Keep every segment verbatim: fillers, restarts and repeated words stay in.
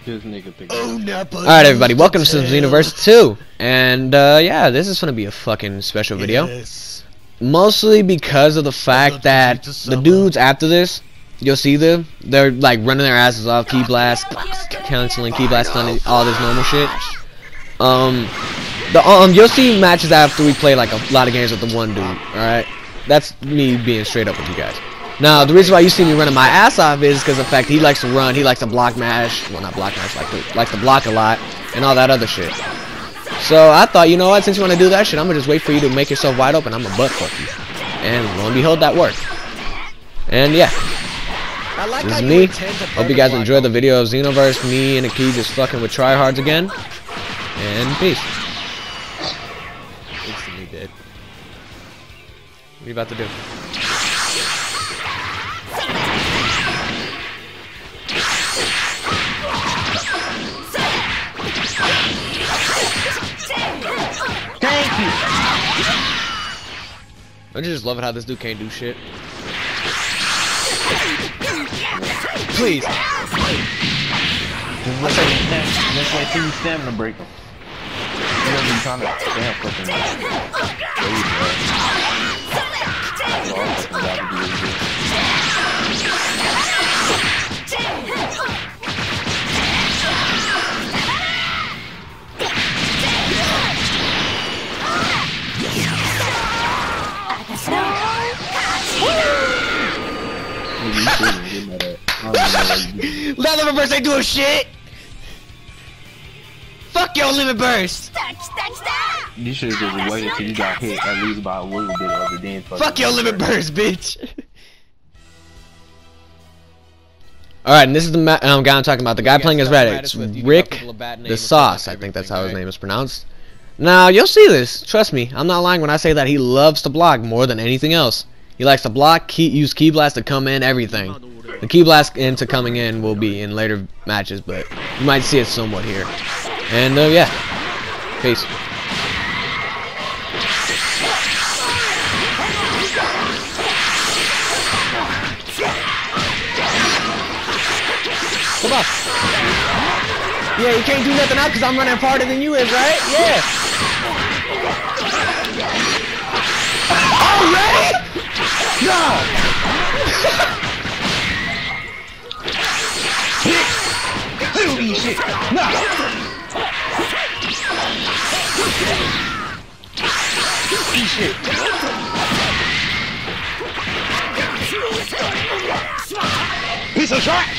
This nigga think Oh, Alright everybody, welcome to Xenoverse two. And uh, yeah, this is gonna be a fucking special video. Yes. Mostly because of the fact that the dudes after this, you'll see them, they're like running their asses off, key blast, canceling, key blast, stunning, all this normal shit. Um, the um, you'll see matches after we play like a lot of games with the one dude. Alright, that's me being straight up with you guys. Now, the reason why you see me running my ass off is because of the fact he likes to run, he likes to block mash, well not block mash, like to, likes to block a lot, and all that other shit. So I thought, you know what, since you want to do that shit, I'm gonna just wait for you to make yourself wide open, I'm gonna butt fuck you. And lo and behold, that worked. And yeah, Like this is me. Hope you guys enjoyed the video of Xenoverse, me and Aki just fucking with tryhards again. And peace. Instantly dead. What are you about to do? Thank you. Don't you just love it how this dude can't do shit? Please. Just look at him. That's like two stamina break him. You don't be trying to damn fucking there you go. That's all fucking about to do is good. That limit burst ain't doing shit! Fuck your limit burst! You should have just waited till you got hit at least by a little bit of the damn fucking. Fuck your limit burst, bitch! Alright, and this is the ma um, guy I'm talking about. The guy playing as Red. It's Rick the Sauce. I think that's how his name is pronounced. Now, you'll see this. Trust me. I'm not lying when I say that he loves to block more than anything else. He likes to block, key, use Key Blast to come in, everything. The Key Blast into coming in will be in later matches, but you might see it somewhat here. And, uh, yeah. Peace. Come on. Yeah, you can't do nothing out because I'm running farther than you is, right? Yeah. Already? No! Holy shit! No! Eat shit! Piece of trash!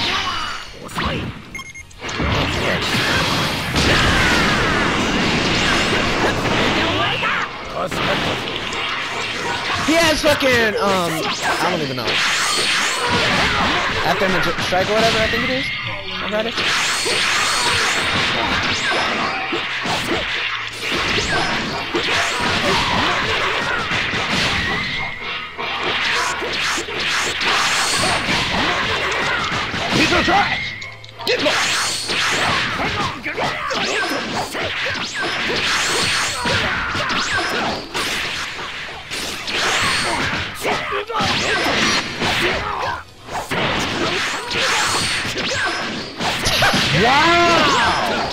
He has fucking, um, I don't even know. After him strike or whatever, I think it is. I got it. Piece of trash! Get lost! Wow!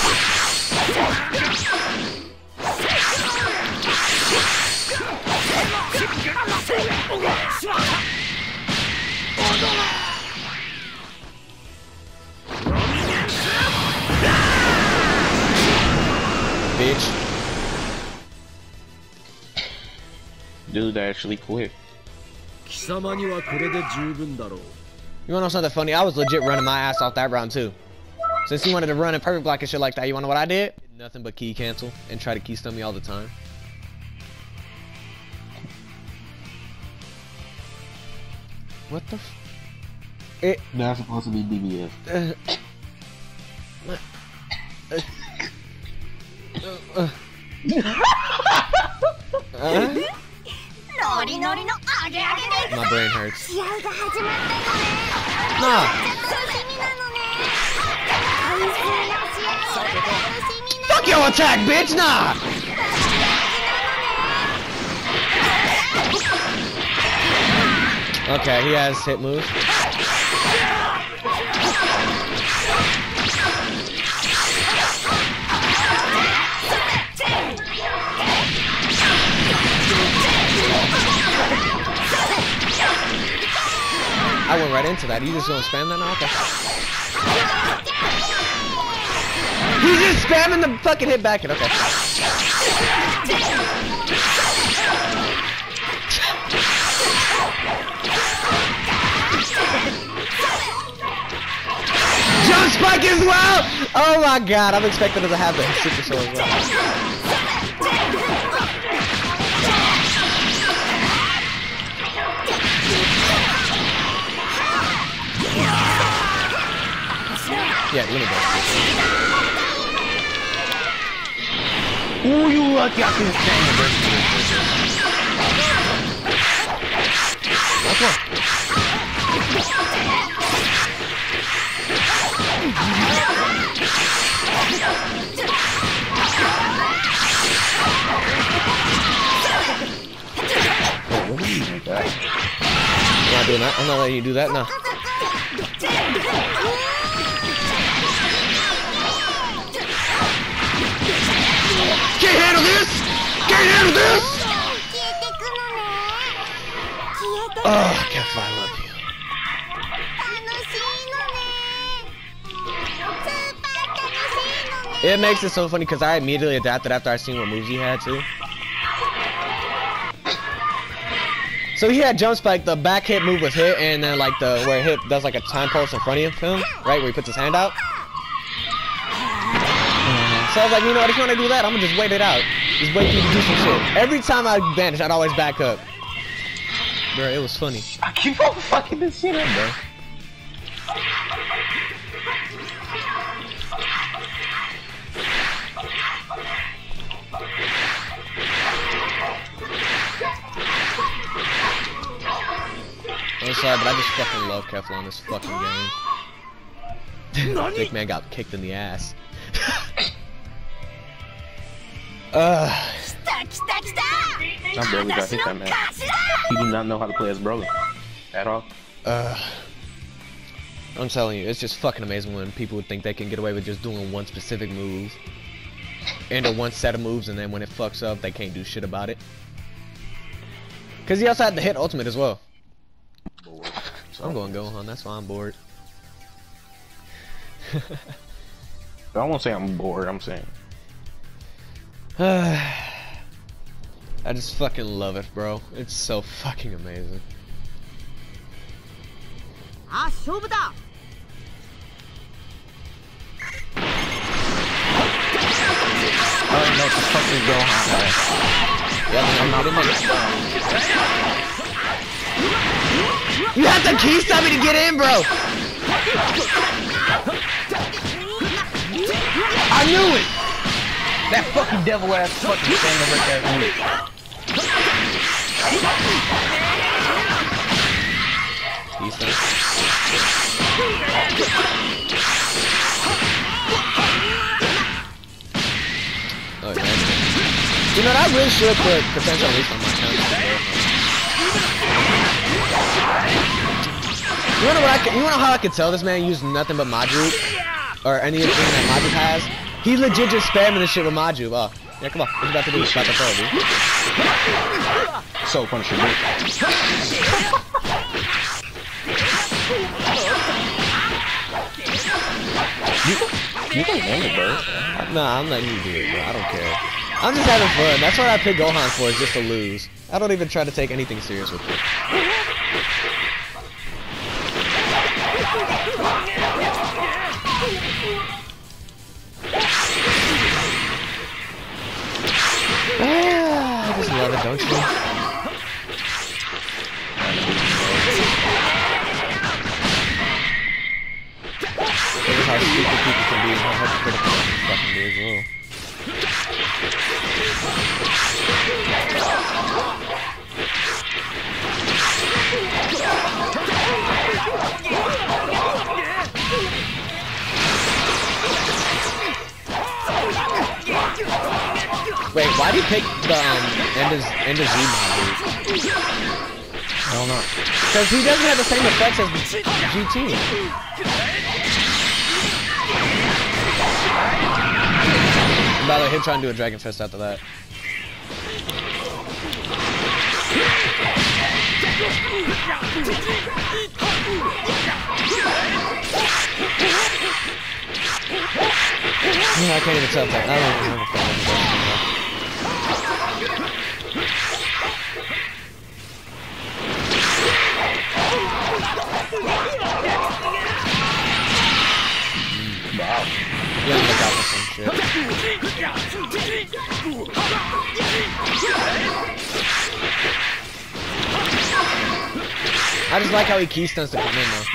Bitch. Dude actually quit. You wanna know something funny? I was legit running my ass off that round too. Since he wanted to run in perfect block and shit like that, you wanna know what I did? Nothing but key cancel and try to key stun me all the time. What the f- It- That's supposed to be D B S. Uh, uh, uh, uh, my brain hurts. Nah. Fuck your attack, bitch! Nah! Okay, he has hit moves. I went right into that. You just gonna spam that now? Okay. He's just spamming the fucking hit back. Okay. Jump spike as well! Oh my god, I'm expecting it to have the super soul as well. Yeah, let me go. Ooh, you lucky I couldn't stand the burst. That's one. Oh, what do you make that? I'm not doing that. I'm not letting you do that. No. Can't handle this! Can't handle this! Oh, Kef, I love you. It makes it so funny because I immediately adapted after I seen what moves he had too. So he had jump spike, the back hit move was hit, and then like the where hit does like a time pulse in front of him, right, where he puts his hand out. So I was like, you know what, if you want to do that, I'm gonna just wait it out. Just wait for you to do some shit. Every time I vanished, I'd always back up. Bro, it was funny. I keep on fucking this shit up, bro. I'm sorry, but I just fucking love Kefla in this fucking game. Big man got kicked in the ass. uh, I barely got hit that man. He did not know how to play as Broly. At all. Uh, I'm telling you, it's just fucking amazing when people would think they can get away with just doing one specific move. And or one set of moves, and then when it fucks up, they can't do shit about it. Because he also had the hit ultimate as well. So I'm going Gohan, that's why I'm bored. I won't say I'm bored, I'm saying. I just fucking love it, bro. It's so fucking amazing. I don't know what the fuck is Gohan, man. Yeah, I'm not in You have to key stop me to get in, bro! I knew it! That fucking devil ass fucking thing over there. Key stop. Oh, man. You know, I really should put potential at least on my account. You wanna, what I can, you wanna how I could tell this man used nothing but Majub? Or anything that Majub has? He legit just spamming this shit with Majub. Oh, yeah, come on. What you about to do? It's about to throw, dude. So punishable. you, you can win it, bro. Nah, I'm letting you do it, bro. I don't care. I'm just having fun. That's what I pick Gohan for, is just to lose. I don't even try to take anything serious with it. Ah, I just love it, don't you? Look at how stupid people can be and how hypocritical they can fucking be as well. Wait, why do you pick the um, Ender's, Ender's Z mod, dude? I don't know. Because he doesn't have the same effects as G T. By the way, him trying to do a Dragon Fist after that. I can't even tell that. I don't even remember. Wow. Yeah, look out for some shit. I just like how he key stunts to come in though.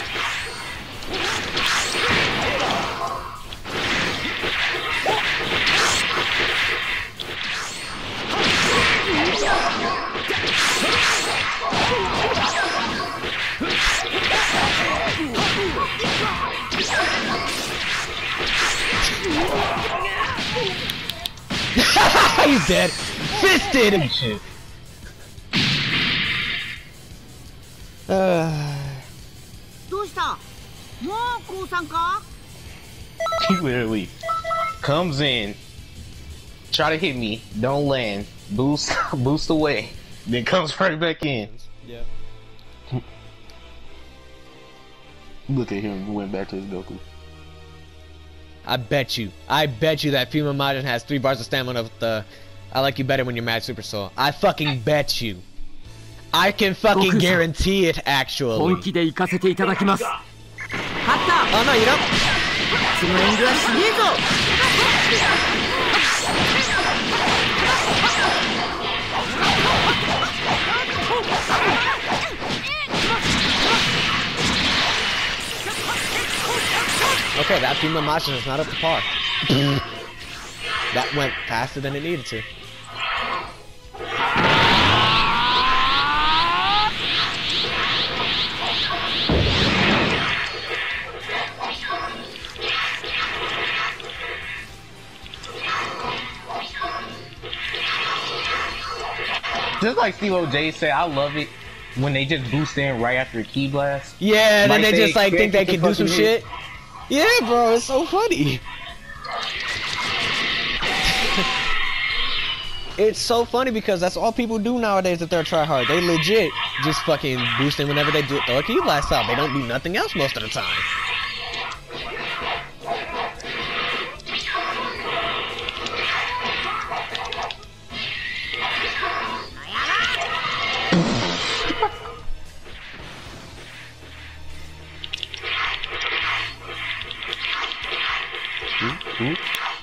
He's dead. Fisted and shit. Uh. He literally comes in, try to hit me, don't land, boost, boost away, then comes right back in. Yep. Look at him, he went back to his Goku. I bet you, I bet you that Fuma Majin has three bars of stamina with the I like you better when you're mad Super Soul. I fucking bet you. I can fucking guarantee it, actually. Oh no, you don't? Okay, that Fuma Majin is not up to par. That went faster than it needed to. Just like Steve O J said, I love it when they just boost in right after a key blast. Yeah, and then they just like think they can do some shit. Yeah, bro, it's so funny. It's so funny because that's all people do nowadays if they're try hard. They legit just fucking boost in whenever they do throw a key blast out. They don't do nothing else most of the time. Ooh, ooh.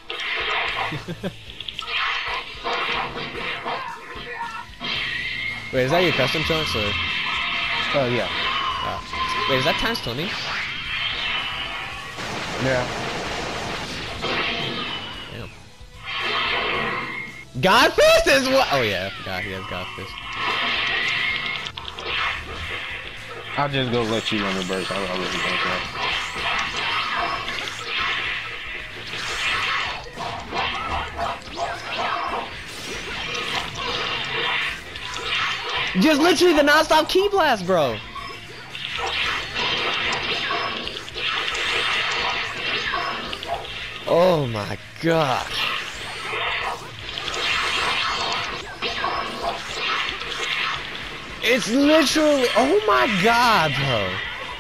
Wait, is that your custom chunks or? Oh yeah. Oh. Wait, is that times twenty? Yeah. Damn. Godfist is what? Oh yeah, I forgot he has Godfist. I'll just go let you run the burst. I, I really don't care. Just literally the non-stop key blast, bro. Oh my god. It's literally, oh my god, bro.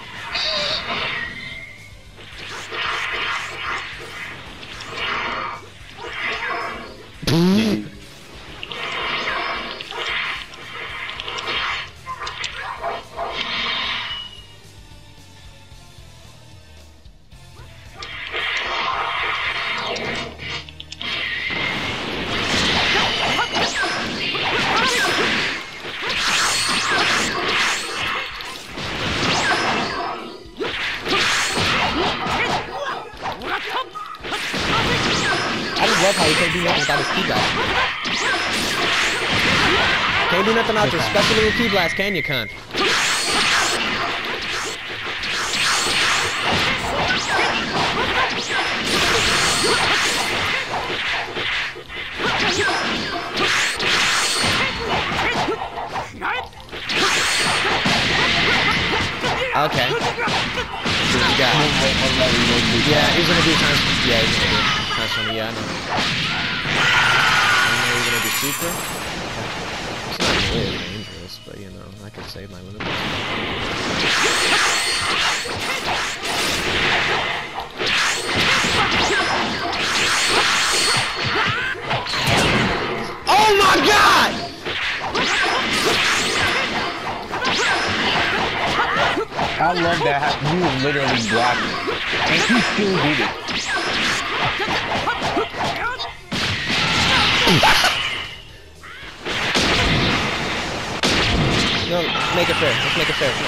I just love how he can't do nothing without his key blast. Can't do nothing without your special little key blast, can you, cunt? Okay. What you got? Yeah, he's gonna do times. Yeah, he's gonna do times twenty. Yeah, I know. I know he's gonna do super. It's not really dangerous, but you know, I could save my limit. I love that how you were literally blocking. And he still did it. No, make it fair. Let's make it fair.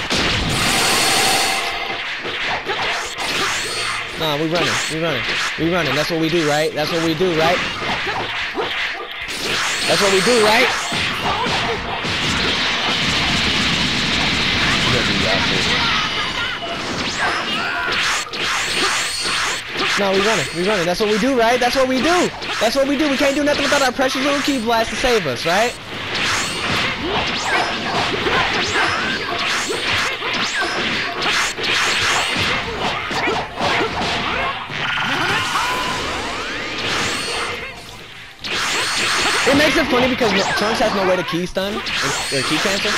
Nah, we running. We running. We running. That's what we do, right? That's what we do, right? That's what we do, right? No, we running. We running. That's what we do, right? That's what we do. That's what we do. We can't do nothing without our precious little key blast to save us, right? It makes it funny because Trunks has no way to key stun or key cancel.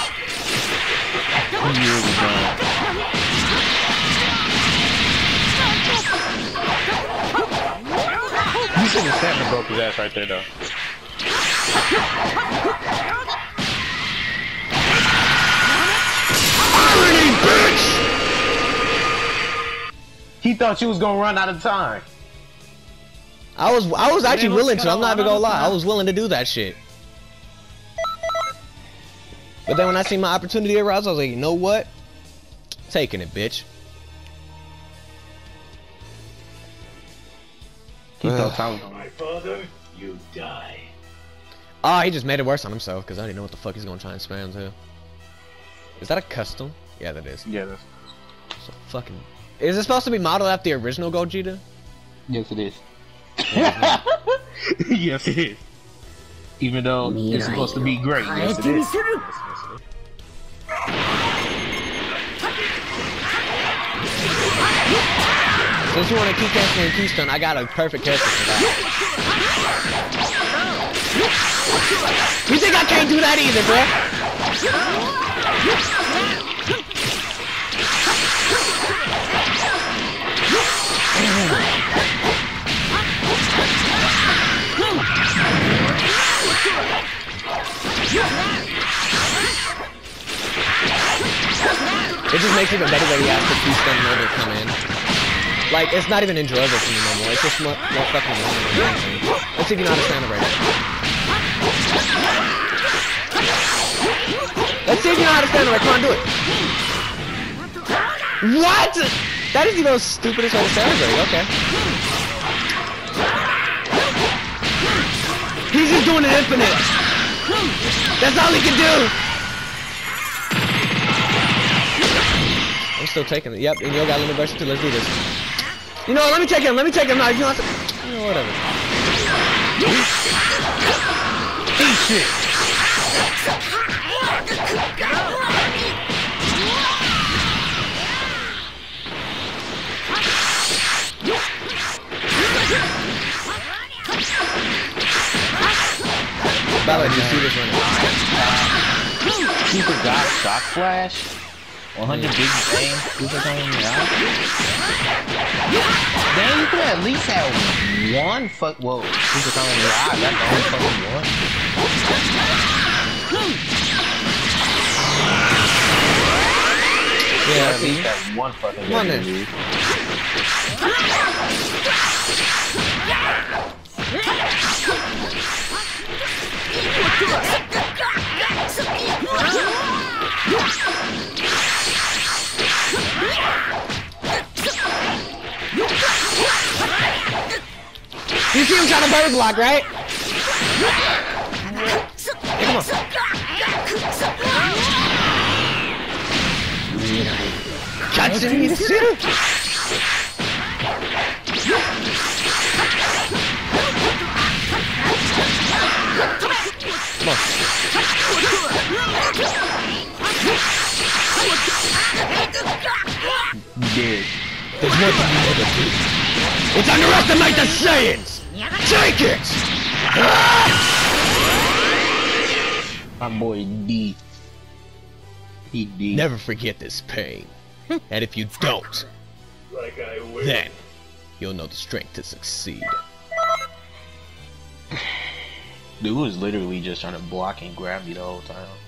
He really don't. You should have stamina broke his ass right there, though. Irony, bitch! He thought you was gonna run out of time. I was I was actually willing to. I'm not even gonna lie. I time. was willing to do that shit. But then when I seen my opportunity arise, I was like, you know what? Taking it, bitch. He thought time was My father, you die. Ah, oh, he just made it worse on himself because I didn't know what the fuck he's gonna try and spam to. Is that a custom? Yeah, that is. Yeah, that's. So fucking. Is it supposed to be modeled after the original Gogeta? Yes, it is. Yes, it is. Even though it's supposed to be great. Yes, it is. Since you want to keep canceling Keystone, I got a perfect character for that. You think I can't do that either, bro? It just makes it even better that he has to Keystone in order to come in. Like, it's not even enjoyable for me no more. It's just more, more fucking annoying. Let's see if you know how to stand up right now. Let's see if you know how to stand up right. Come on, do it. What? That is the most stupidest way to stand up right. Okay. He's just doing an infinite. That's all he can do. I'm still taking it. Yep, and you got limit version two. Let's do this. You know what? Let me take him. Let me take him. No, you know what? You know, whatever. Eat shit. By the way, did you see this running? He forgot Shock Flash. one hundred big bang. Super coming in the eye. Dang, you could at least have one fuck. Whoa, super coming in the eye. That's the only fucking one. Yeah, at least have one fucking Come on then. dude. You see him trying to bird block, right? Hey, come on. Shots in the center. Come on. Dead. There's nothing you can do. It's underestimate the Saiyans! Take it! Ah! My boy D. He D. Never forget this pain. And if you don't, Like I will. then you'll know the strength to succeed. Dude was literally just trying to block and grab me the whole time.